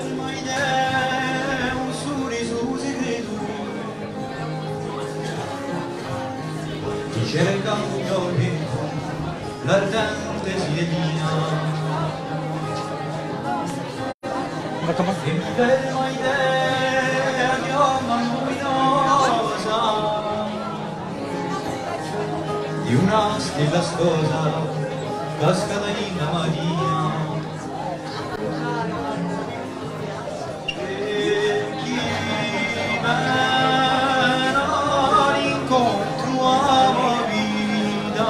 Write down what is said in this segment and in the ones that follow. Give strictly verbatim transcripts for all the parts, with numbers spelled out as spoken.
On va commencer. Di una stella sposa cascata in Maria e chi verrà incontro alla vita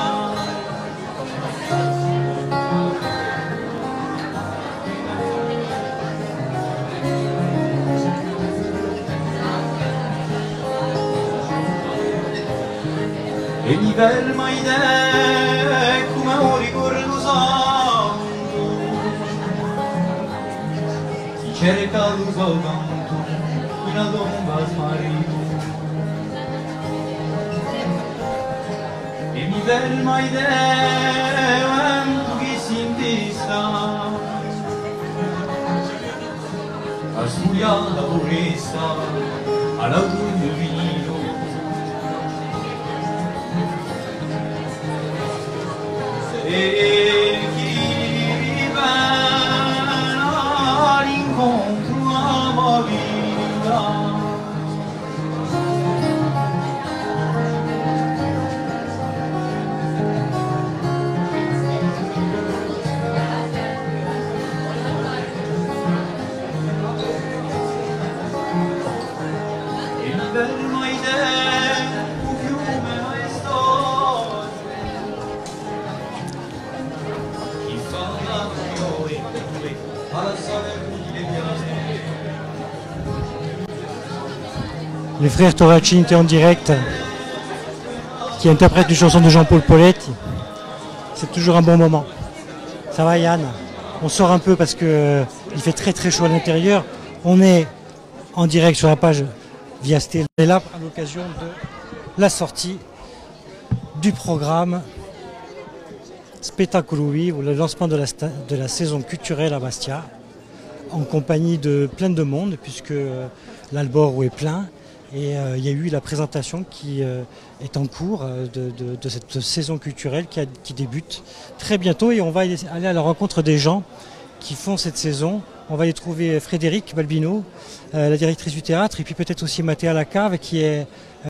e mi ferma idee come un ricordo santo chi cerca l'uso canto in una tomba smarrito e mi ferma idee vento che si intesta a studiare la purezza all'autunno finito e chi verrà all'incontro alla vita e mi ferma idee un fiume maestoso chi fa la fiore alla sole mille piane. Les frères Toracci étaient en direct, qui interprètent une chanson de Jean-Paul Poletti. C'est toujours un bon moment. Ça va Yann? On sort un peu parce qu'il fait très très chaud à l'intérieur. On est en direct sur la page Viasté. On est là à l'occasion de la sortie du programme Spettacolo Vivo, le lancement de la, de la saison culturelle à Bastia, en compagnie de plein de monde, puisque euh, l'Albor est plein. Et euh, il y a eu la présentation qui euh, est en cours euh, de, de, de cette saison culturelle qui, a, qui débute très bientôt. Et on va aller à la rencontre des gens qui font cette saison. On va y trouver Frédéric Balbino, euh, la directrice du théâtre, et puis peut-être aussi Mathéa Lacave, qui est... Euh,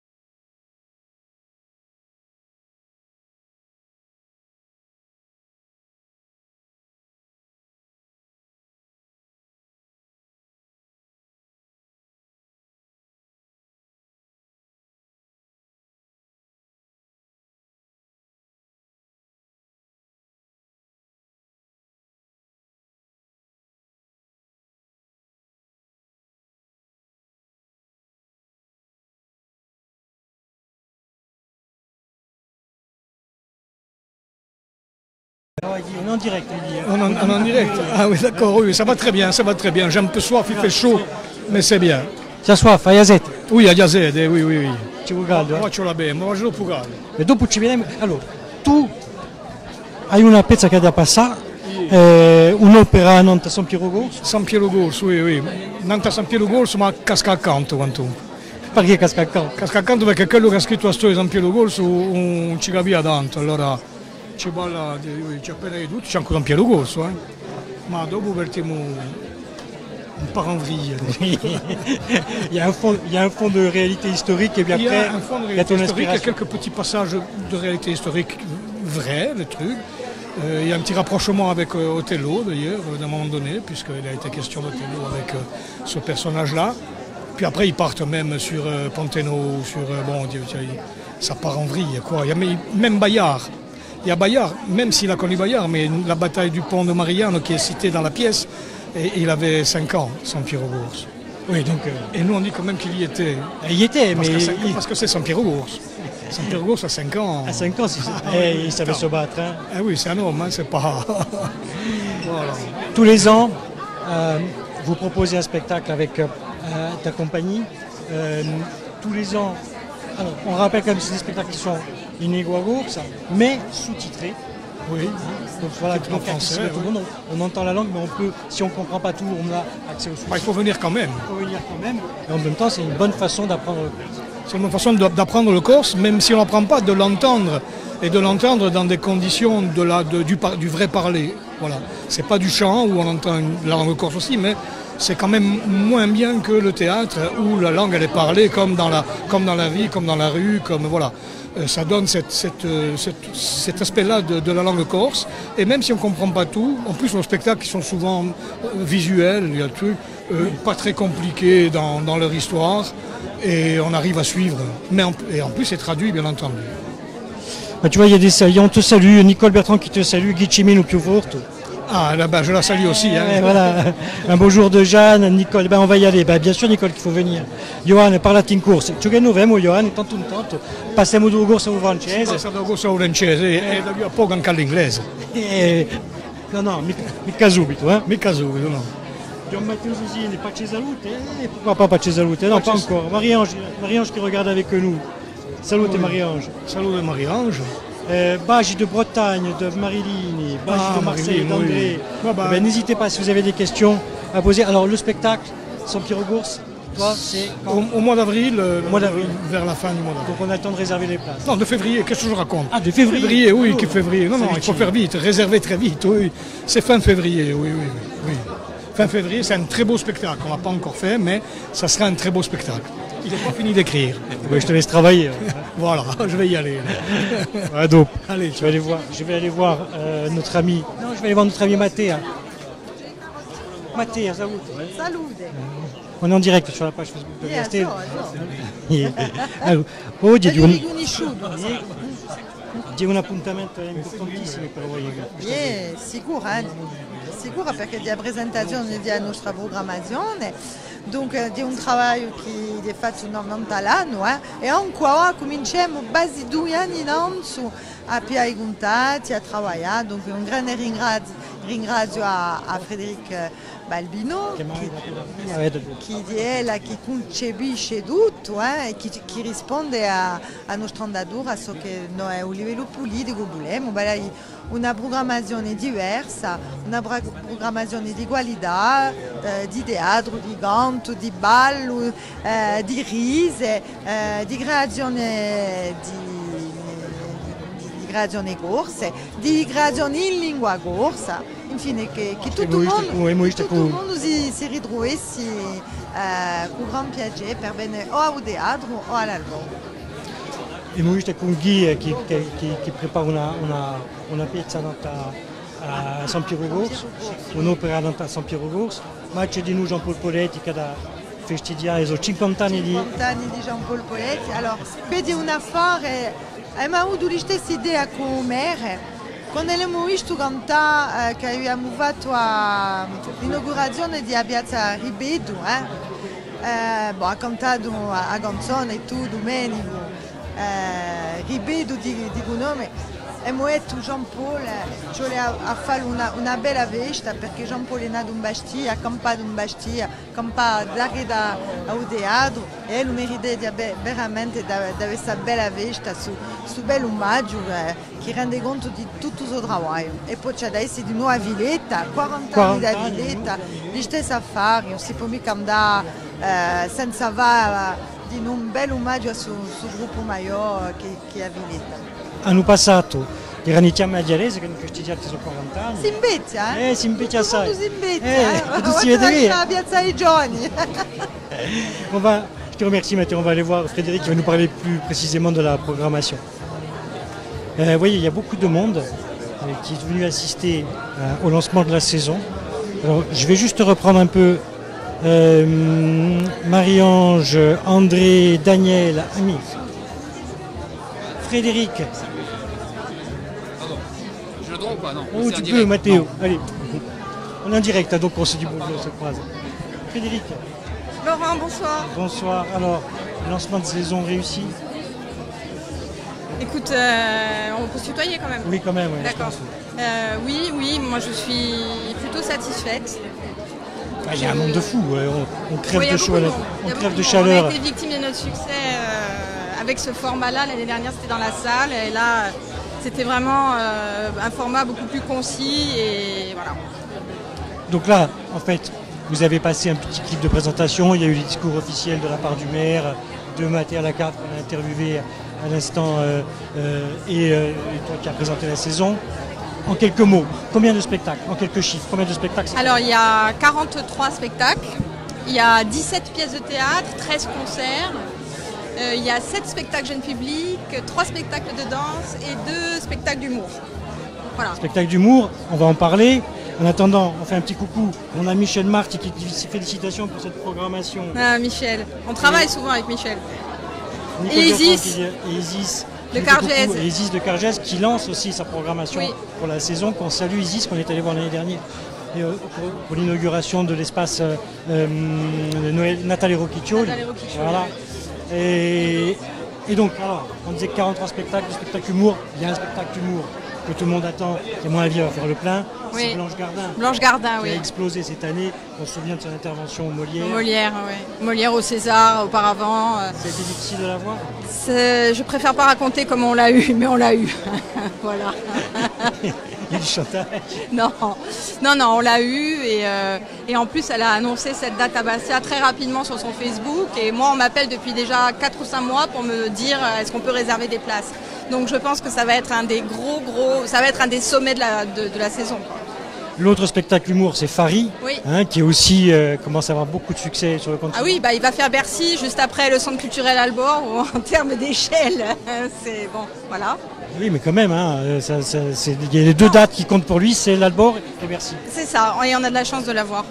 on est en direct, il dit. On est en, en direct. Ah oui, d'accord, oui, ça va très bien, ça va très bien. J'ai un peu soif, il fait chaud, mais c'est bien. C'è soif, a Yazet? Oui, a Yazet, oui, oui, oui. Ci vuoi caldo? Moi, ce l'ho bene, ma faccio dopo caldo. E dopo ci vediamo. Allora, tu hai una pezza che da passare, eh, un'opera a Nantes San Piero Gorso. San Piero Gorso, oui, oui. Nantes San Piero Gorso, ma casca accanto quanto. Perché casca accanto? Casca accanto perché quello che ha scritto la storia di San Piero Gorso non ci capiva tanto, allora ci parla, ci appena di tutto, c'è anche San Piero Gorso, eh. Ma dopo partiamo un part en vrille. il, y a un fond, il y a un fond de réalité historique et puis après, il y a un fond de il y a ton réalité historique, il y a inspiration. quelques petits passages de réalité historique vrais, le truc. Euh, il y a un petit rapprochement avec euh, Othello d'ailleurs, euh, d'un moment donné, puisqu'il a été question d'Othello avec euh, ce personnage-là. Puis après ils partent même sur euh, Panteno, sur euh, bon, ça part en vrille quoi. Il y a même Bayard. Il y a Bayard, même s'il a connu Bayard, mais la bataille du pont de Mariano qui est citée dans la pièce, et il avait cinq ans, San Piero Gorso. Oui, donc, euh... et nous on dit quand même qu'il y était. Il y était, parce mais. Que il... parce que c'est San Piero Gorso. San Piero Gorso à cinq ans. À cinq ans, si ah, eh, il savait se battre. Hein. Ah oui, c'est un homme, hein, c'est pas. Voilà. Tous les ans, euh, vous proposez un spectacle avec euh, ta compagnie. Euh, tous les ans, alors, on rappelle quand même que c'est des spectacles qui sont in lingua gorsa, mais sous-titrés. Oui. Donc voilà, En donc, français, tout le monde, on, on entend la langue, mais on peut, si on ne comprend pas tout, on a accès aux sous-titres. Bah, il faut venir quand même. Il faut venir quand même. Et en même temps, c'est une bonne façon d'apprendre le corse. C'est une façon d'apprendre le corse, même si on n'apprend pas, de l'entendre. Et de l'entendre dans des conditions de la, de, du, du vrai parler. Voilà. C'est pas du chant où on entend une, la langue corse aussi, mais c'est quand même moins bien que le théâtre où la langue elle est parlée comme dans la, comme dans la vie, comme dans la rue, comme voilà. Euh, ça donne cette, cette, cette, cet aspect-là de, de la langue corse. Et même si on ne comprend pas tout, en plus nos spectacles qui sont souvent euh, visuels, il y a des trucs euh, pas très compliqués dans, dans leur histoire, et on arrive à suivre. Mais en, et en plus c'est traduit bien entendu. Bah, tu vois, il y a des saluts, on te salue, Nicole Bertrand qui te salue, Guy Chimine au più forte. Ah, là-bas, je la salue aussi. Hein. Eh, voilà. Un beau jour de Jeanne, Nicole, ben, on va y aller. Ben, bien sûr, Nicole, qu'il faut venir. Johan, parlate in corso. Tu che novemo, Johan, tanto un tanto. Passiamo due corso in francese. Passiamo due corso in francese e da qui a poco anche all'inglese. Eh, no, no, mica, mica subito, eh. Mica subito, no. Gian Matteo Susini, Pace Salute. Eh, pourquoi pas Pace Salute? Non, pas encore. Marie-Ange, Marie-Ange qui regarde avec nous. Salute, oui. Marie-Ange. Salute, Marie-Ange. Euh, Bagi de Bretagne, de Marilini, Bagi ah, de Marseille, d'André. Oui. Bah, ben, n'hésitez pas si vous avez des questions à poser. Alors le spectacle, San Piero Corse, toi c'est au, au mois d'avril, euh, mois d'avril, vers la fin du mois d'avril. Donc on a le temps de réserver les places. Non, de février, qu'est-ce que je raconte? Ah, de février. Février, oui, oh. qui février. Non, non, il faut faire vite, réserver très vite. Oui, c'est fin février, oui, oui, oui. Fin février, c'est un très beau spectacle. On l'a pas encore fait, mais ça sera un très beau spectacle. Il n'est pas fini d'écrire. Oui, je te laisse travailler. Voilà, je vais y aller. Ouais, donc, allez, je vais aller voir, je vais aller voir euh, notre ami. Non, je vais aller voir notre ami Mathéa. Mathéa, salut. Salut. On est en direct sur la page Facebook de Yeah, Viastel. so, Oggi di un, conosciuto. di un appuntamento importantissimo per voi. Yeah, sicuro, eh? Sicuro perché di presentazione di nostra programmazione. Donc di un lavoro che è fatto normalmente all'anno eh? E ancora cominciamo quasi due anni in avanti a piare i contatti, a lavorare. Donc un grande ringrazio, ringrazio a, a Frédéric Balbino che, che è la che concepisce tutto eh? E che, che risponde a, a nostra andatura a ciò che noi a livello politico vogliamo. Una programmazione diversa, una programmazione di qualità, eh, di teatro, di canto, di ballo, eh, di rise, eh, di creazione di, di creazione corse, di creazione in lingua corsa, infine che, che tutto il mondo, tutto il mondo si, si ritrovasse eh, con gran piacere per bene o al teatro o all'albo. E noi stiamo con Guy che, che, che prepara una, una, una pezza a San Piero Corse, un'opera a San Piero Corse, ma c'è di noi Jean-Paul Poletti che da festeggiare i cinquanta anni di... cinquanta anni di Jean-Paul Poletti. Allora, qui è un affare, abbiamo avuto la stessa idea con Mere, quando abbiamo visto cantare, che abbiamo fatto l'inaugurazione di Piazza Ribedo, eh? Eh, boh, ha cantato a canzone e tutto, Domenico. Eh, Ribedo di, di nome e mi ha detto Jean-Paul ci voleva a fare una, una bella festa perché Jean-Paul è nato in Bastia, ha campato in Bastia, ha campato da al teatro e lui merita di avere veramente di avere questa bella festa su questo bel omaggio eh, che rende conto di tutto il suo lavoro. E poi c'è adesso di nuovo a Villetta, quaranta anni da Villetta, gli stessi affari, non si può mica andare eh, senza fare di un bel omaggio sul gruppo Maior che, che ha Villetta. Hanno passato i ranitiami a Diarese che hanno festeggiato i quaranta anni. Si imbeccia, eh? Eh, si imbeccia assai. Si imbeccia, eh, eh? Tu si vede la piazza dei giovani. On va, je te remercie Mathieu, on va aller voir Frédéric qui va nous parler plus précisément de la programmation. Euh, vous voyez, il y a beaucoup de monde euh, qui est venu assister euh, au lancement de la saison. Alors, je vais juste reprendre un peu Euh, Marie-Ange, André, Daniel, Ami, Frédéric. Pardon. Je le dois ou pas? Non. Oh, tu peux, Mathéo. Allez. On est en direct, hein, donc on se dit bonjour, on se croise. Frédéric. Laurent, bonsoir. Bonsoir. Alors, lancement de saison réussi? Écoute, euh, on peut se tutoyer quand même. Oui, quand même. Ouais, d'accord. Euh, oui, oui, moi je suis plutôt satisfaite. Ah, il y a un monde de fou, ouais. on, on crève oui, de chaud, on crève de chaleur. On a été victime de notre succès euh, avec ce format-là. L'année dernière, c'était dans la salle, et là, C'était vraiment euh, un format beaucoup plus concis et voilà. Donc là, en fait, vous avez passé un petit clip de présentation, il y a eu les discours officiels de la part du maire, de Mathé à la carte qu'on a interviewé à l'instant euh, euh, et, euh, et toi qui as présenté la saison. En quelques mots, combien de spectacles? En quelques chiffres, combien de spectacles? Alors il y a quarante-trois spectacles, il y a dix-sept pièces de théâtre, treize concerts, euh, il y a sept spectacles jeunes publics, trois spectacles de danse et deux spectacles d'humour. Voilà. Spectacle d'humour, on va en parler. En attendant, on fait un petit coucou. On a Michel Marty qui dit félicitations pour cette programmation. Ah, Michel, on travaille et souvent avec Michel. Nico Et Bertrand Isis. qui dit- et Isis. De qui dit Cargès. coucou. Et Isis de Cargès qui lance aussi sa programmation Oui. pour la saison. Qu'on salue Isis, qu'on est allé voir l'année dernière. Et, euh, pour, pour l'inauguration de l'espace euh, euh, de Noël, Nathalie Rocchiccioli. Nathalie Rocchiccioli. Voilà. Et, et donc, alors, on disait quarante-trois spectacles, de spectacle humour. Il y a un spectacle humour que tout le monde attend, qui à mon avis va faire le plein. Oui. C'est Blanche Gardin. Blanche Gardin, Qui a oui. explosé cette année. On se souvient de son intervention au Molière. Molière, oui. Molière au César auparavant. euh, Ça a été difficile de la voir. c'est- Je préfère pas raconter comment on l'a eu, mais on l'a eu. Voilà. Il y a du chantage. Non, non, non, on l'a eu et, euh, et en plus elle a annoncé cette date à Bastia très rapidement sur son Facebook et moi on m'appelle depuis déjà quatre ou cinq mois pour me dire euh, est-ce qu'on peut réserver des places. Donc je pense que ça va être un des gros gros, ça va être un des sommets de la, de, de la saison. Quoi. L'autre spectacle humour, c'est Fari, Oui. hein, qui est aussi euh, commence à avoir beaucoup de succès sur le continent. Ah oui, bah, il va faire Bercy juste après le centre culturel Albor où, en termes d'échelle, c'est bon, voilà. Oui, mais quand même, hein, euh, ça, ça, c'est- il y a les deux dates qui comptent pour lui, c'est l'Albor et Bercy. C'est ça, et on a de la chance de l'avoir.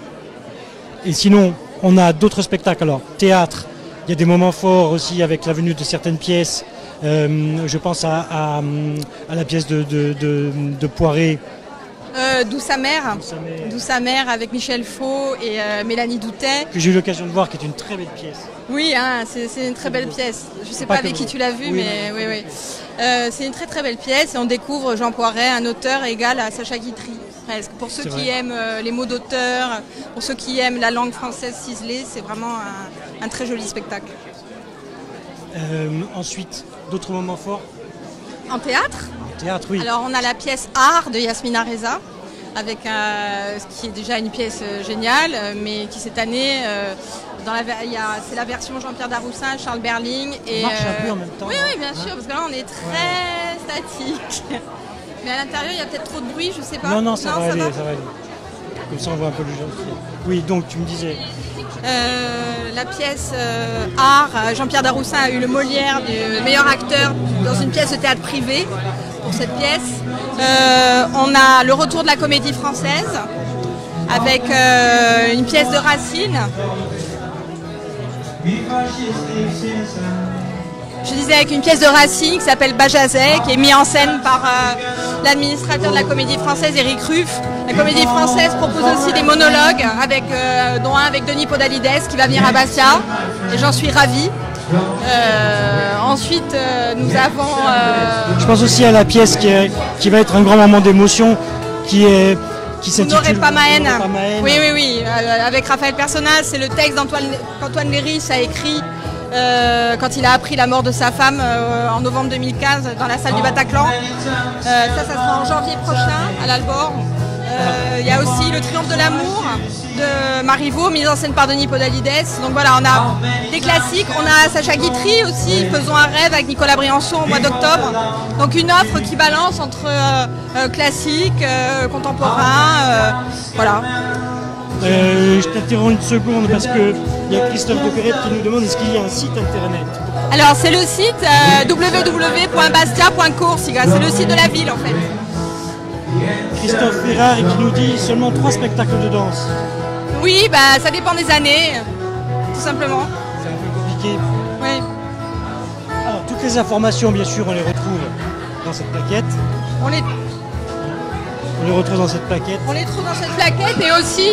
Et sinon, on a d'autres spectacles. Alors, théâtre, il y a des moments forts aussi avec la venue de certaines pièces. Euh, je pense à, à, à la pièce de, de, de, de Poiré. Euh, D'où sa mère, D'où sa mère. D'où sa mère avec Michel Faux et euh, Mélanie Doutet. Que j'ai eu l'occasion de voir, qui est une très belle pièce. Oui, hein, c'est c'est une très belle pièce. Je ne sais Pas pas que avec qui vous. tu l'as vu, Oui, mais non, oui, non. oui. Euh, c'est une très très belle pièce et on découvre Jean Poiret, un auteur égal à Sacha Guitry, presque. Pour ceux C'est qui vrai. aiment euh, les mots d'auteur, pour ceux qui aiment la langue française ciselée, c'est vraiment un, un très joli spectacle. Euh, ensuite, d'autres moments forts. En théâtre, En théâtre, oui. alors on a la pièce Art de Yasmina Reza, avec euh, ce qui est déjà une pièce euh, géniale, euh, mais qui cette année, euh, dans la, ver- il y a- c'est la version Jean-Pierre Daroussin, Charles Berling. Et, On marche un peu en même temps, Oui, hein. oui, bien sûr, parce que là on est très statique. Mais à l'intérieur, il y a peut-être trop de bruit, je sais pas. Non, non, ça, va, aller, ça va aller. Comme ça, on voit un peu le jeu. Oui, donc tu me disais. Euh, la pièce euh, Art, euh, Jean-Pierre Daroussin a eu le Molière du meilleur acteur dans une pièce de théâtre privé pour cette pièce. Euh, on a le retour de la comédie française avec euh, une pièce de Racine. Je disais avec une pièce de Racine qui s'appelle Bajazet, qui est mise en scène par euh, l'administrateur de la Comédie Française, Éric Ruff. La Comédie Française propose aussi des monologues, avec, euh, dont un avec Denis Podalides qui va venir à Bastia, et j'en suis ravie. Euh, ensuite, euh, nous avons... euh, Je pense aussi à la pièce qui, est- qui va être un grand moment d'émotion, qui est qui Vous n'aurez s'intitule pas ma haine. Vous n'aurez pas ma haine. Oui, oui, oui. Euh, avec Raphaël Personnaz, c'est le texte d'Antoine qu'Antoine Léris a écrit euh, quand il a appris la mort de sa femme euh, en novembre deux mille quinze dans la salle du Bataclan. Euh, ça, ça sera en janvier prochain à l'Albor. Euh, Il y a aussi Le Triomphe de l'amour de Marivaux, mise en scène par Denis Podalides. Donc voilà, on a des classiques. On a Sacha Guitry aussi, Faisons un rêve avec Nicolas Briançon au mois d'octobre. Donc une offre qui balance entre euh, euh, classique, euh, contemporain. euh, voilà. Euh, je t'interromps une seconde parce que il y a Christophe de Perrette qui nous demande est-ce qu'il y a un site internet. Alors c'est le site euh, w w w point bastia point coursiga, c'est le site de la ville en fait. Christophe Ferrari qui nous dit seulement trois spectacles de danse. Oui, bah ça dépend des années, tout simplement. C'est un peu compliqué. Oui. Alors toutes les informations bien sûr on les retrouve dans cette plaquette. On les, On les retrouve dans cette plaquette. on les trouve dans cette plaquette et aussi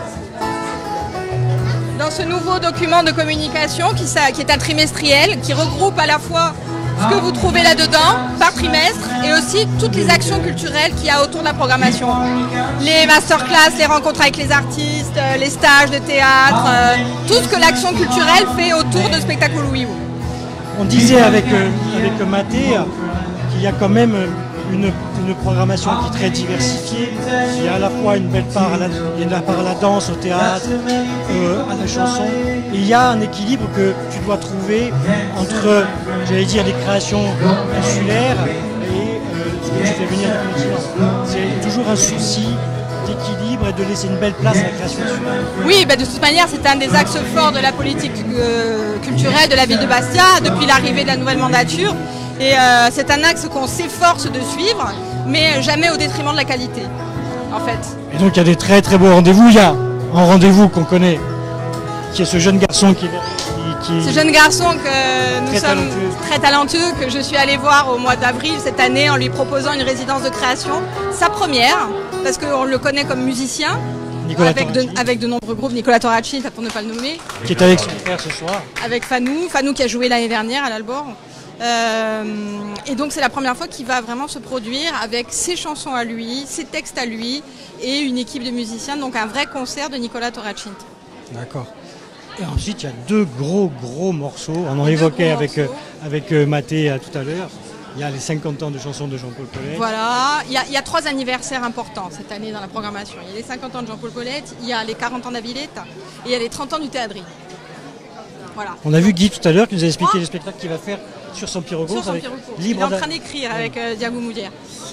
dans ce nouveau document de communication qui, ça, qui est un trimestriel, qui regroupe à la fois ce que vous trouvez là-dedans par trimestre et aussi toutes les actions culturelles qu'il y a autour de la programmation. Les masterclass, les rencontres avec les artistes, euh, les stages de théâtre, euh, tout ce que l'action culturelle fait autour de Spectacle Louis. On disait avec, euh, avec Mathé euh, qu'il y a quand même euh, une, une programmation qui est très diversifiée. Il y a à la fois une belle part à la, il y a de la part à la danse, au théâtre, euh, à la chanson. Et il y a un équilibre que tu dois trouver entre, j'allais dire, les créations insulaires et euh, ce que tu fais venir du continent. C'est toujours un souci d'équilibre et de laisser une belle place à la création insulaire. Oui, bah de toute manière, c'est un des axes forts de la politique euh, culturelle de la ville de Bastia depuis l'arrivée de la nouvelle mandature. Et euh, c'est un axe qu'on s'efforce de suivre, mais jamais au détriment de la qualité, en fait. Et donc il y a des très très beaux rendez-vous. Il y a un rendez-vous qu'on connaît, qui est ce jeune garçon qui est... Qui, qui ce jeune garçon que nous très sommes talentueux. très talentueux, que je suis allée voir au mois d'avril cette année en lui proposant une résidence de création, sa première, parce qu'on le connaît comme musicien, Nicolas avec de, Torracci, avec de nombreux groupes, Nicolas Torracci, pour ne pas le nommer, qui est avec son frère ce soir. avec Fanou, Fanou qui a joué l'année dernière à l'Albor. Euh, et donc c'est la première fois qu'il va vraiment se produire avec ses chansons à lui, ses textes à lui et une équipe de musiciens, donc un vrai concert de Nicolas Torracci. D'accord. Et ensuite il y a deux gros gros morceaux, on en Deux évoquait gros avec, euh, morceaux. avec euh, Mathé euh, tout à l'heure. Il y a les cinquante ans de chansons de Jean-Paul Collet. Voilà, il y, a, il y a trois anniversaires importants cette année dans la programmation. Il y a les cinquante ans de Jean-Paul Colette, il y a les quarante ans d'Avilette et il y a les trente ans du Théâtri. Voilà. On a vu Guy tout à l'heure qui nous a expliqué le spectacle qu'il va faire sur son Pirogo. Sur son avec Pirogo. Libre Il est en d'a- train d'écrire avec euh, Diago Moudière.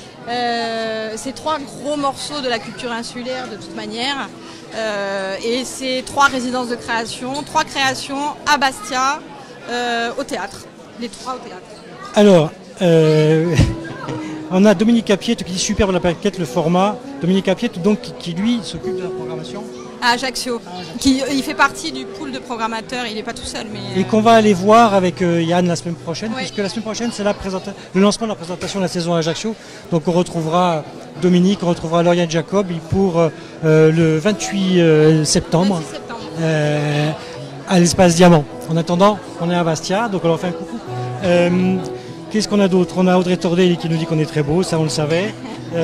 Euh, c'est trois gros morceaux de la culture insulaire de toute manière. Euh, et c'est trois résidences de création, trois créations à Bastia, euh, au théâtre. Les trois au théâtre. Alors, euh, on a Dominique Capiette qui dit super pour la plaquette, le format. Dominique Capiette donc qui, qui, lui s'occupe de la programmation. À Ajaccio. Qui, il fait partie du pool de programmateurs, il n'est pas tout seul. Mais, Et qu'on va aller voir avec euh, Yann la semaine prochaine, Oui. puisque la semaine prochaine c'est la présenta- le lancement de la présentation de la saison à Ajaccio. Donc on retrouvera Dominique, on retrouvera Lauriane Jacob pour euh, le vingt-huit euh, septembre, vingt-six septembre. euh, à l'espace Diamant. En attendant, on est à Bastia, donc on leur fait un coucou. Euh, Qu'est-ce qu'on a d'autre? On a Audrey Tordelli qui nous dit qu'on est très beau, ça on le savait. Euh,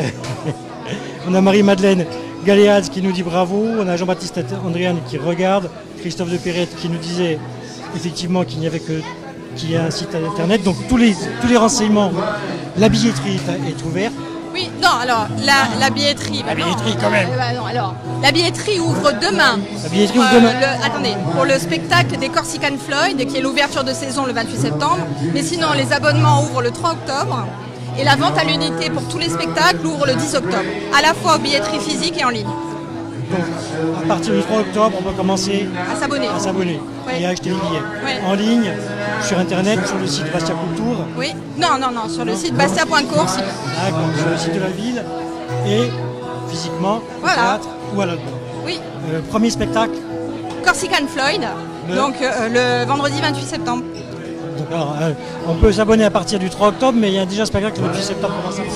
on a Marie-Madeleine Galéaz qui nous dit bravo, on a Jean-Baptiste Andréan qui regarde, Christophe de Perrette qui nous disait effectivement qu'il n'y avait que qu'il y a un site internet, donc tous les, tous les renseignements, la billetterie est, est ouverte. Oui, non, alors, la, la billetterie... La bah non. billetterie, quand même. Euh, bah non, alors, la billetterie ouvre demain. La billetterie ouvre Euh, demain. le- attendez, pour le spectacle des Corsican Floyd, qui est l'ouverture de saison le vingt-huit septembre. Mais sinon, les abonnements ouvrent le trois octobre. Et la vente à l'unité pour tous les spectacles ouvre le dix octobre. À la fois aux billetteries physiques et en ligne. Donc à partir du trois octobre, on va commencer À s'abonner. à s'abonner Ouais. et à acheter les billets. Ouais. En ligne, sur internet, sur le site Bastia Culture, Oui. Non, non, non, sur le site bastia point cours. si- d'accord, sur le site de la ville et physiquement au Voilà. théâtre ou à l'album. Oui. Euh, premier spectacle. Corsican Floyd, Le- donc euh, le vendredi vingt-huit septembre. Donc, alors, euh, on peut s'abonner à partir du trois octobre, mais il y a déjà un spectacle le vingt-huit septembre. Comment ça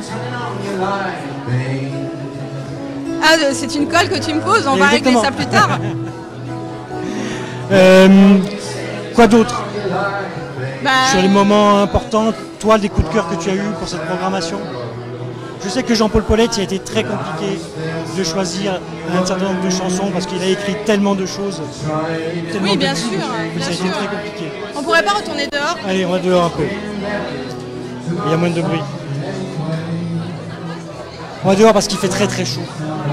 Ah, euh, c'est une colle que tu me poses, on va régler Exactement. ça plus tard. Euh, quoi d'autre Bah, sur les moments importants, toi, des coups de cœur que tu as eu pour cette programmation? Je sais que Jean-Paul Paulette, il a été très compliqué de choisir un certain nombre de chansons parce qu'il a écrit tellement de choses. Tellement Oui, bien de sûr, livres, que bien ça a été sûr. très compliqué. On pourrait pas retourner dehors. Allez, on va dehors un peu. Il y a moins de bruit. On va dehors parce qu'il fait très très chaud.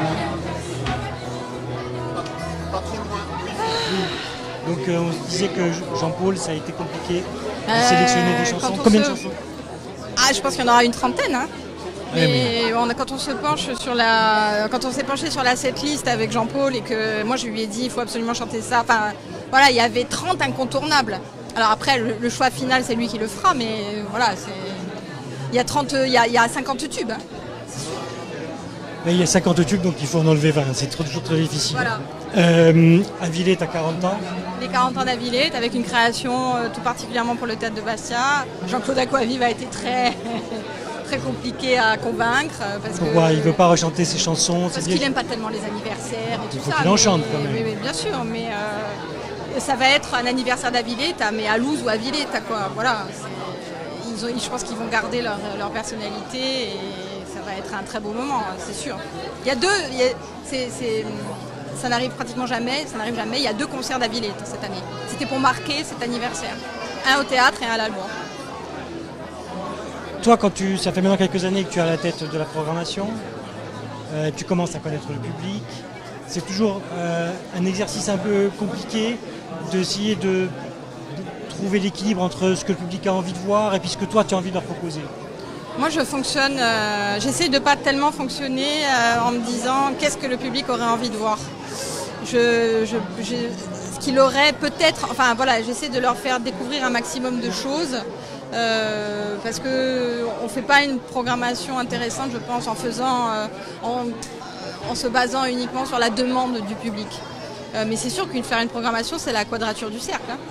Donc euh, on se disait que Jean-Paul, ça a été compliqué de Euh, sélectionner des quand chansons. on Combien de se- chansons? Ah, je pense qu'il y en aura une trentaine. Hein. Ouais, Mais on a- quand on se penche sur la, quand on s'est penché sur la setlist avec Jean-Paul et que moi je lui ai dit il faut absolument chanter ça. Enfin, voilà, il y avait trente incontournables. Alors après, le, le choix final c'est lui qui le fera, mais voilà, c'est, il y a trente, il y a, il y a cinquante tubes. hein. Mais il y a cinquante tubes, donc il faut en enlever vingt. C'est trop- toujours très difficile. Voilà. Euh, Avilé, t'as quarante ans. Les quarante ans d'Avilette avec une création euh, tout particulièrement pour le théâtre de Bastia. Jean-Claude Aquavive a été très, très compliqué à convaincre euh, parce Pourquoi que, il veut pas rechanter ses chansons? parce c'est qu'il bien. n'aime pas tellement les anniversaires et tout Il faut ça. qu'il en mais- chante, quand même. Oui, oui, bien sûr, mais euh, ça va être un anniversaire d'Avilette, mais à Louz ou à Villette, quoi. Voilà, c'est- ils ont, je pense qu'ils vont garder leur, leur personnalité et ça va être un très beau moment, c'est sûr. Il y a deux, il y a- c'est- c'est- ça n'arrive pratiquement jamais, ça n'arrive jamais. Il y a deux concerts d'Avilette cette année. C'était pour marquer cet anniversaire, un au théâtre et un à l'Albois. toi, quand tu, ça fait maintenant quelques années que tu es à la tête de la programmation, euh, tu commences à connaître le public. C'est toujours euh, un exercice un peu compliqué d'essayer de, de trouver l'équilibre entre ce que le public a envie de voir et puis ce que toi tu as envie de leur proposer. Moi je fonctionne, euh, j'essaie de ne pas tellement fonctionner euh, en me disant qu'est-ce que le public aurait envie de voir. Je, je, je, ce qu'il aurait peut-être, enfin voilà, j'essaie de leur faire découvrir un maximum de choses. Euh, parce qu'on ne fait pas une programmation intéressante, je pense, en faisant, euh, en, en se basant uniquement sur la demande du public. Euh, mais c'est sûr qu'une faire une programmation, c'est la quadrature du cercle. Hein.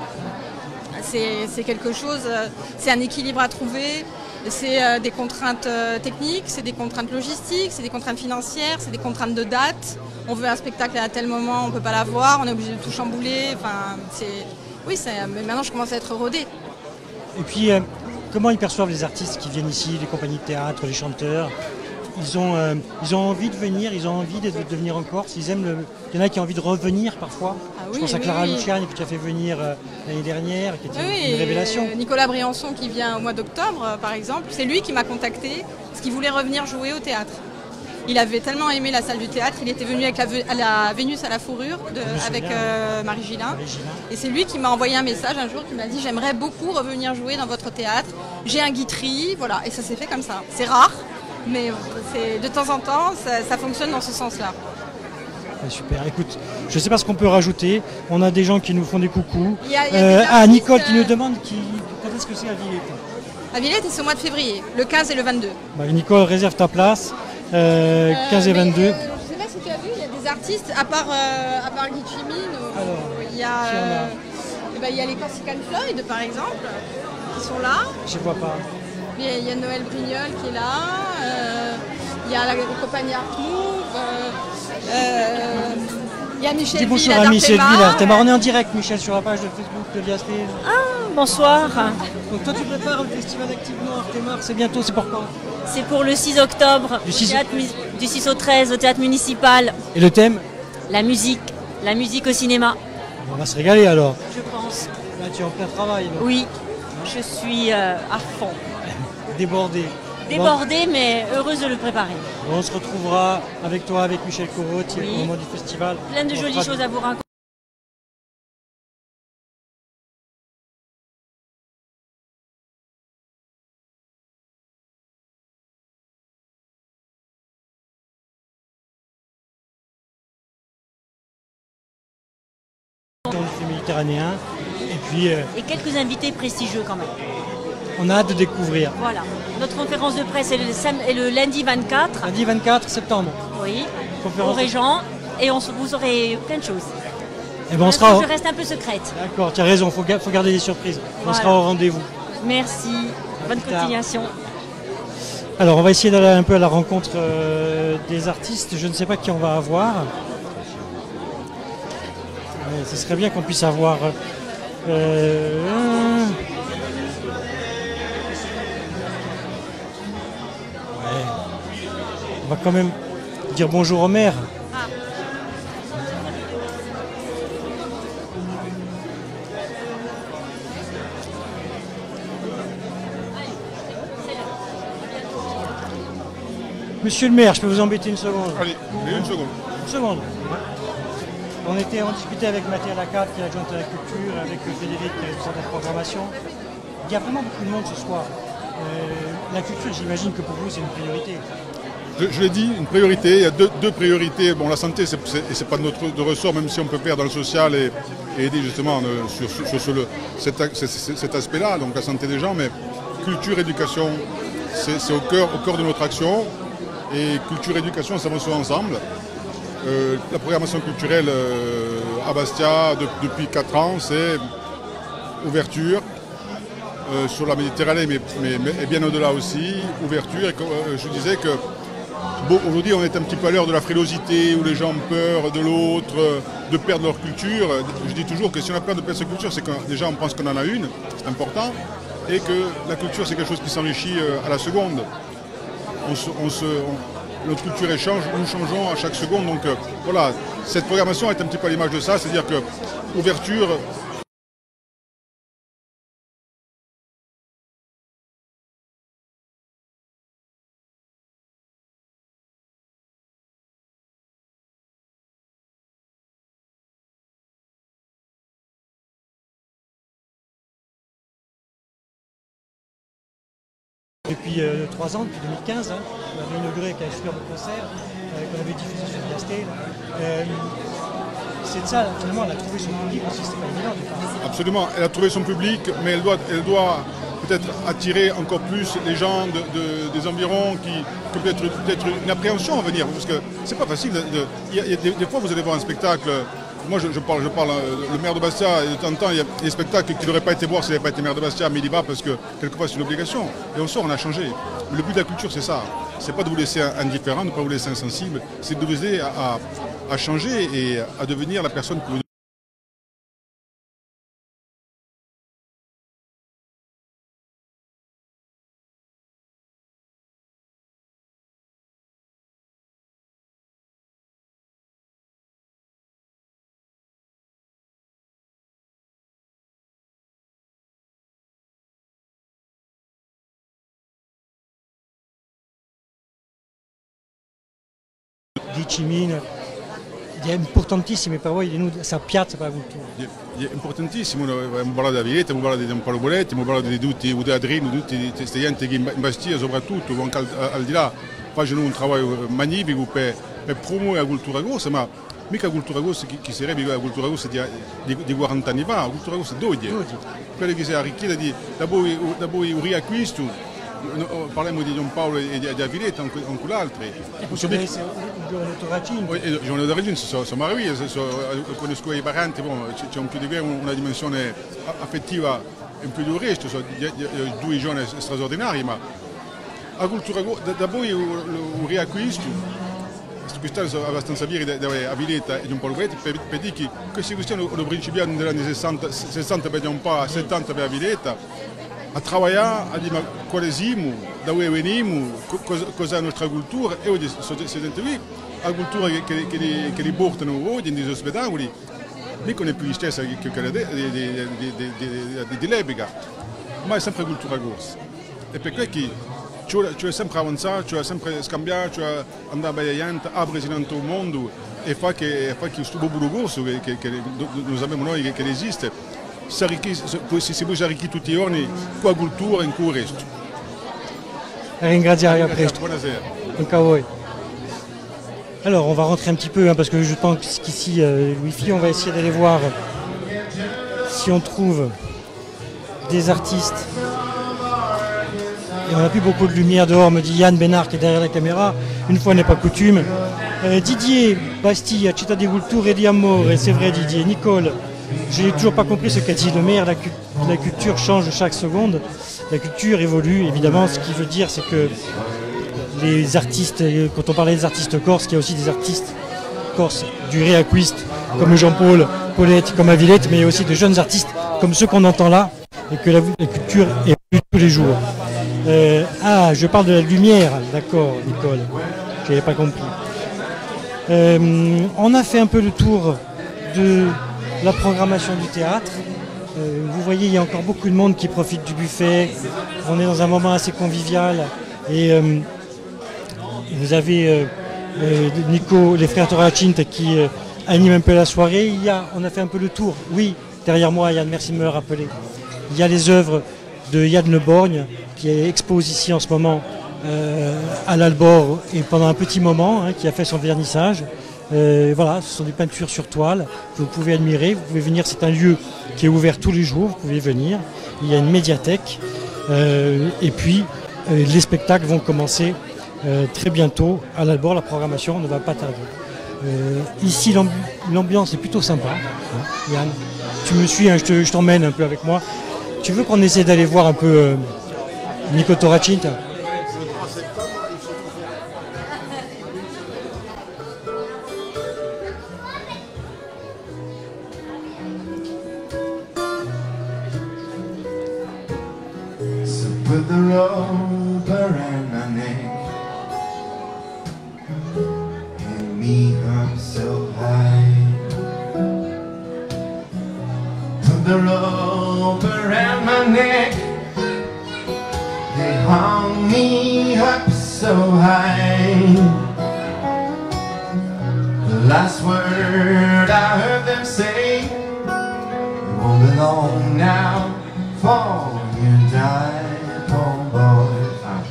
C'est quelque chose, euh, c'est un équilibre à trouver, c'est euh, des contraintes euh, techniques, c'est des contraintes logistiques, c'est des contraintes financières, c'est des contraintes de date. On veut un spectacle à tel moment, on ne peut pas l'avoir, on est obligé de tout chambouler. Enfin, oui, mais maintenant je commence à être rodée. Et puis, euh, comment ils perçoivent les artistes qui viennent ici, les compagnies de théâtre, les chanteurs? Ils ont, euh, ils ont envie de venir, ils ont envie de, de venir en Corse. Ils aiment le... Il y en a qui ont envie de revenir parfois. Ah oui, je pense à Clara oui, Luciani que tu as fait venir euh, l'année dernière, qui était oui, une révélation. Nicolas Briançon qui vient au mois d'octobre, euh, par exemple, c'est lui qui m'a contacté parce qu'il voulait revenir jouer au théâtre. Il avait tellement aimé la salle du théâtre, il était venu avec la, la Vénus à la fourrure de, avec euh, Marie Gillin. Marie Gillin. Et c'est lui qui m'a envoyé un message un jour qui m'a dit j'aimerais beaucoup revenir jouer dans votre théâtre. J'ai un guitry, voilà, et ça s'est fait comme ça. C'est rare, mais de temps en temps, ça, ça fonctionne dans ce sens-là. Ouais, super, écoute, je ne sais pas ce qu'on peut rajouter. On a des gens qui nous font des coucous. Il y a, il y a euh, des ah, Nicole qui nous demande qui, quand est-ce que c'est à Villette. À Villette, c'est au mois de février, le quinze et le vingt-deux. Bah, Nicole, réserve ta place. Euh, quinze et vingt-deux. Euh, je ne sais pas si tu as vu, il y a des artistes, à part, euh, à part Guy Chimine, il y a, euh, eh ben, il y a les Corsican Floyd par exemple, qui sont là. Je ne vois pas. Il y, a, il y a Noël Brignol qui est là, euh, il y a la compagnie Art Move, euh, euh, il y a Michel Ville. Bonjour à Michel Ville, on est en direct Michel sur la page de Facebook de Via Stage. Ah, bonsoir. Donc toi tu prépares le festival Activement Artemar, c'est bientôt, c'est pour quand? C'est pour le six octobre, du six... Au théâtre, du six au treize, au théâtre municipal. Et le thème? La musique, la musique au cinéma. On va se régaler alors. Je pense. Là tu es en plein travail. Là. Oui, je suis euh, à fond. Débordée. Débordée, bon. Mais heureuse de le préparer. On se retrouvera avec toi, avec Michel Corot, oui. Au moment du festival. Plein de on jolies choses à vous raconter. Méditerranéen et puis euh, et quelques invités prestigieux quand même. On a hâte de découvrir. Voilà. Notre conférence de presse est le, est le lundi vingt-quatre. Lundi vingt-quatre septembre. Oui. Conférence au Régent et on, vous aurez plein de choses. Et ben on sera. Je reste un peu secrète. D'accord, tu as raison, faut, faut garder des surprises. Voilà. On sera au rendez-vous. Merci. À Bonne continuation. Alors on va essayer d'aller un peu à la rencontre euh, des artistes. Je ne sais pas qui on va avoir. Ouais, ce serait bien qu'on puisse avoir. Euh, ouais. On va quand même dire bonjour au maire. Ah. Monsieur le maire, je peux vous embêter une seconde? Allez, une seconde. Une seconde. On était, on discutait avec Mathieu Lacatte, qui est adjointe à la culture, avec Frédéric, qui est responsable de la programmation. Il y a vraiment beaucoup de monde ce soir. Euh, la culture, j'imagine que pour vous, c'est une priorité. Je, je l'ai dit, une priorité. Il y a deux, deux priorités. Bon, la santé, c'est, c'est, c'est pas de notre de ressort, même si on peut faire dans le social et, et aider justement euh, sur, sur, sur, sur le, cet, cet, cet aspect-là, donc la santé des gens. Mais culture, éducation, c'est, c'est au cœur, au cœur de notre action. Et culture, éducation, ça va souvent ensemble. Euh, la programmation culturelle euh, à Bastia de, depuis quatre ans, c'est ouverture euh, sur la Méditerranée, mais, mais, mais et bien au-delà aussi, ouverture. Et euh, je disais que bon, aujourd'hui on est un petit peu à l'heure de la frilosité, où les gens ont peur de l'autre, de perdre leur culture. Je dis toujours que si on a peur de perdre sa culture, c'est que déjà on pense qu'on en a une, c'est important, et que la culture c'est quelque chose qui s'enrichit euh, à la seconde. On se, on se, on, notre culture échange, nous changeons à chaque seconde. Donc euh, voilà, cette programmation est un petit peu à l'image de ça, c'est-à-dire que ouverture, Depuis euh, trois ans, depuis deux mille quinze, hein, on avait inauguré avec un superbe concert euh, qu'on avait diffusé sur I A S T. Euh, c'est de ça, finalement, elle a trouvé son public aussi, c'était pas évident. Absolument, elle a trouvé son public, mais elle doit, elle doit peut-être attirer encore plus les gens de, de, des environs qui, qui peut-être peut-être une appréhension à venir, parce que c'est pas facile. De, de, y a, y a des, des fois, vous allez voir un spectacle. Moi, je, je parle, je parle, le maire de Bastia, et de temps en temps, il y a des spectacles qu'il n'aurait pas été voir s'il n'avait pas été maire de Bastia, mais il y va parce que quelquefois c'est une obligation. Et on sort, on a changé. Le but de la culture, c'est ça. C'est pas de vous laisser indifférent, de ne pas vous laisser insensible, c'est de vous aider à, à, à changer et à devenir la personne que vous. Di Cimino, è importantissimo per voi, questa piazza per la cultura. È importantissimo, abbiamo parlato di Villetta, abbiamo parlato di Giampaolo Boletti, abbiamo parlato di tutti, di Adrino, di tutti questi gente che in Bastia soprattutto, anche al, al di là, fanno un lavoro magnifico per, per promuovere la cultura grossa, ma mica la cultura grossa che, che sarebbe la cultura grossa di, di, di quaranta anni fa, la cultura grossa d'oggi, quella che si è arricchita di, da poi un riacquisto. Parliamo di Giampaolo e di, di Villetta, anche altri. E poi c'è Giovanni Torracini. Giovanni Torracini sono, sono meravigliosi, so, conosco i parenti, bon, c'è un più di una dimensione affettiva in più del resto, sono due giorni straordinari, ma la cultura, da, da poi un riacquisto, quest'anno sono abbastanza fieri a Villetta e Giampaolo Boletti per, per dire che questi questioni hanno principiato negli anni sessanta, sessanta per Giampaolo, settanta per Villetta. A lavorare, a dire quale siamo, da dove veniamo, cosa, cosa è la nostra cultura e oggi sono qui, la cultura che, che, che, li, che li portano oggi nei spettacoli, mica non è più la stessa che quella dell'epoca, ma è sempre cultura grossa. E per questo ci è sempre avanzato, ci è sempre scambiato, ci è andato avanti, aprire in tutto il mondo e fa che questo popolo grosso che, che, che noi sappiamo noi che, che esiste. Si può arricchire tutti i giorni con la cultura e con il resto. Ringraziare a presto. Buonasera. Donc à voi. Alors on va rentrer un petit peu hein, parce que je pense qu'ici euh, le Wi-Fi, on va essayer d'aller voir si on trouve des artistes. Et on n'a plus beaucoup de lumière dehors, me dit Yann Bénard qui est derrière la caméra. Une fois n'est pas coutume. Euh, Didier Bastille, Città di Cultura e di Amore, c'est vrai Didier. Nicole. Je n'ai toujours pas compris ce qu'a dit le maire, la, cu la culture change chaque seconde, la culture évolue, évidemment, ce qui veut dire c'est que les artistes, quand on parlait des artistes corses, il y a aussi des artistes corses du réacquiste, comme Jean-Paul Poletti, comme à Villette, mais il y a aussi de jeunes artistes comme ceux qu'on entend là, et que la, la culture évolue tous les jours. Euh, ah, je parle de la lumière, d'accord, Nicole, je n'avais pas compris. Euh, on a fait un peu le tour de la programmation du théâtre. Euh, vous voyez, il y a encore beaucoup de monde qui profite du buffet. On est dans un moment assez convivial. Et euh, vous avez euh, euh, Nico, les frères Torracinte qui euh, animent un peu la soirée. Il y a, on a fait un peu le tour. Oui, derrière moi, Yann, merci de me le rappeler. Il y a les œuvres de Yann Le Borgne qui expose ici en ce moment euh, à l'Albor et pendant un petit moment, hein, qui a fait son vernissage. Euh, voilà, ce sont des peintures sur toile que vous pouvez admirer, vous pouvez venir, c'est un lieu qui est ouvert tous les jours, vous pouvez venir, il y a une médiathèque euh, et puis euh, les spectacles vont commencer euh, très bientôt à l'Albor, la programmation ne va pas tarder. Euh, ici l'ambiance est plutôt sympa, hein, Yann, tu me suis, hein, je t'emmène un peu avec moi, tu veux qu'on essaie d'aller voir un peu euh, Nico Torracinte? Put the rope around my neck and me up so high. Put the rope around my neck, they hung me up so high. The last word I heard them say, you won't be long now, for you die. Oh boy, I'm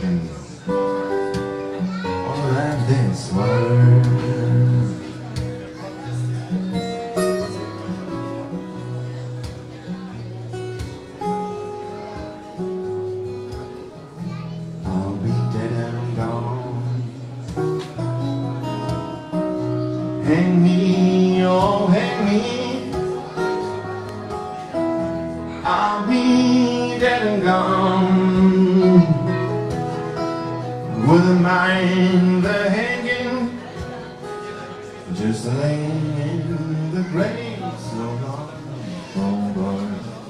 this world. I'll be dead and gone. Hang me, oh hang me. I'll be dead and gone. With a mind the hanging, just laying in the grave, so long, oh boy.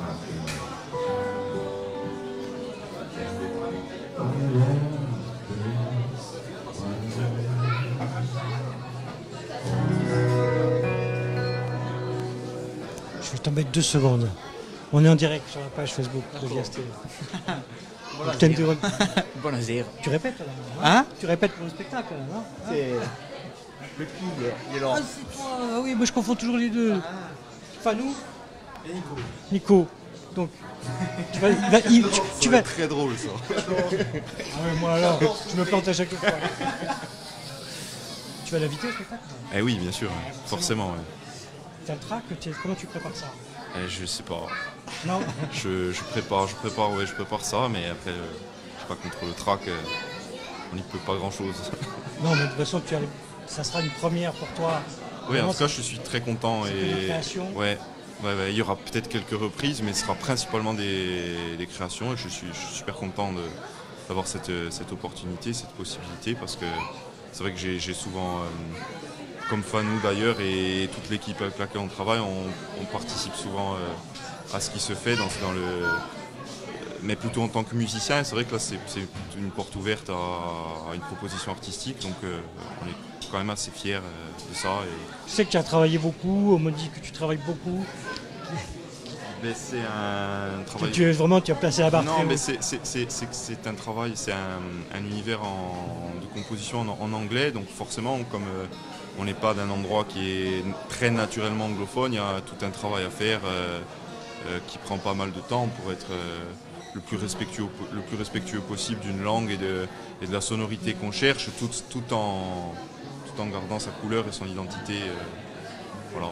Je vais t'embêter deux secondes. On est en direct sur la page Facebook de V S T. Buonasera. Tu répètes là, Hein? Tu répètes pour le spectacle là, non? C'est le pile, il est là. Ah, c'est toi. Ah oui, moi je confonds toujours les deux. Fanou et Nico. Nico. Donc, tu vas. va- il- tu, tu vas. Très drôle ça. Ah ouais, moi alors, je me plante à chaque fois. Tu vas l'inviter au spectacle? Eh oui, bien sûr, forcément. Ouais. T'as le trac? tu- Comment tu prépares ça? Eh, je sais pas. Non. Je, je prépare, je prépare, ouais, je prépare ça, mais après, euh, je sais pas, contre le track, euh, on n'y peut pas grand chose. Non, mais de toute façon, tu as, ça sera une première pour toi. Oui, en Vraiment, tout cas, je suis très content. c'est Et une création. ouais, ouais, ouais, il y aura peut-être quelques reprises, mais ce sera principalement des, des créations. Et je suis, je suis super content de- d'avoir cette, cette opportunité, cette possibilité, parce que c'est vrai que j'ai j'ai souvent, euh, comme Fanou d'ailleurs, et toute l'équipe avec laquelle on travaille, on, on participe souvent euh, à ce qui se fait dans, dans le, mais plutôt en tant que musicien. C'est vrai que là, c'est c'est une porte ouverte à, à une proposition artistique, donc euh, on est quand même assez fiers euh, de ça. Et Je sais que tu as travaillé beaucoup, on me dit que tu travailles beaucoup. mais c'est un travail. Tu es vraiment, tu as placé la barre Non, très mais haut. c'est c'est- c'est- c'est- c'est un travail, c'est un, un univers en- de composition en, en anglais, donc forcément, comme euh, on n'est pas d'un endroit qui est très naturellement anglophone, il y a tout un travail à faire euh, euh, qui prend pas mal de temps pour être euh, le plus respectueux, le plus respectueux possible d'une langue et de, et de la sonorité qu'on cherche, tout, tout, en, tout en gardant sa couleur et son identité. euh, voilà.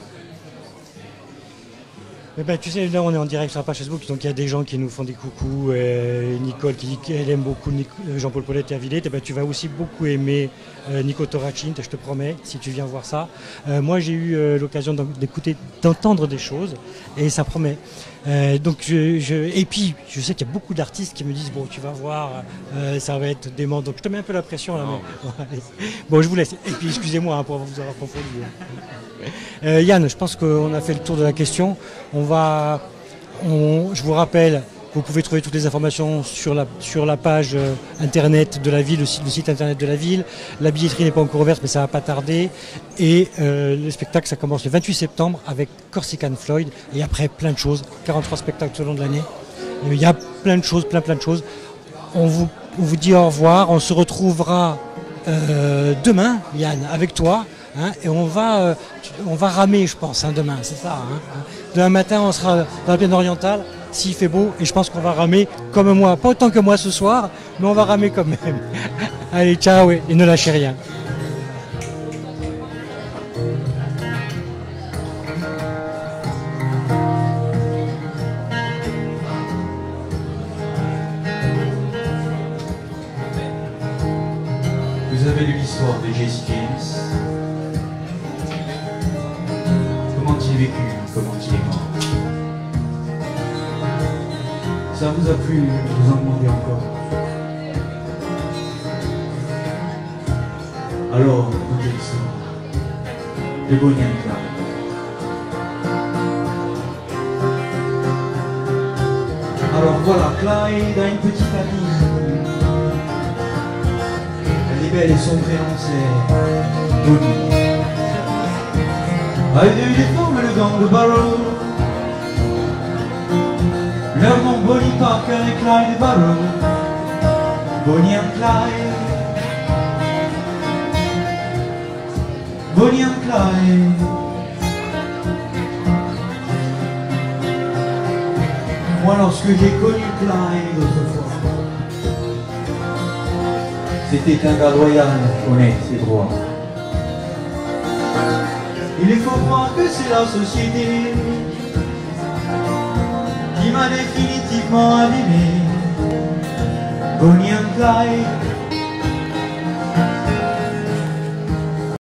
Mais ben, tu sais, là on est en direct sur la page Facebook, donc il y a des gens qui nous font des coucous. euh, Nicole qui dit qu'elle aime beaucoup Nic- Jean-Paul Paulette et Avillette. Et ben, tu vas aussi beaucoup aimer euh, Nico Toracin, je te promets, si tu viens voir ça. Euh, moi j'ai eu euh, l'occasion d'en- d'écouter, d'entendre des choses et ça promet. Euh, donc je, je- et puis je sais qu'il y a beaucoup d'artistes qui me disent bon tu vas voir, euh, ça va être dément. Donc je te mets un peu la pression là. Non, mais- Bon je vous laisse. Et puis excusez-moi hein, pour vous avoir confondu. Euh, Yann, je pense qu'on a fait le tour de la question. On va, on- je vous rappelle, vous pouvez trouver toutes les informations sur la, sur la page euh, internet de la ville, le site, le site internet de la ville. La billetterie n'est pas encore ouverte, mais ça va pas tarder. Et euh, le spectacle, ça commence le vingt-huit septembre avec Corsican Floyd. Et après, plein de choses. quarante-trois spectacles tout au long de l'année. Il y a plein de choses, plein, plein de choses. On vous, on vous dit au revoir. On se retrouvera euh, demain, Yann, avec toi. Hein, et on va, euh, tu- on va ramer, je pense, hein, demain, c'est ça. Hein. Demain matin, on sera dans la plaine orientale, s'il fait beau, et je pense qu'on va ramer comme moi. Pas autant que moi ce soir, mais on va ramer quand même. Allez, ciao, et, et ne lâchez rien. Vous avez lu l'histoire de Jesse James. Comment il est vécu, comment il est mort. Ça vous a plu, vous en demandez encore. Alors, écoutez l'histoire de Bonnie and Clyde. Alors voilà, Clyde a une petite amie. Elle est belle et son prénom c'est Bonnie. À deux, ils forment le gang de Barrow. Leur nom Bonnie Parker et Clyde Barrow. Bonnie and Clyde. Bonnie and Clyde. Moi lorsque j'ai connu Clyde autrefois, C'était un gars loyal, honnête et droit. Il faut croire que c'est la société qui m'a définitivement abîmé. Bonnie and Clyde,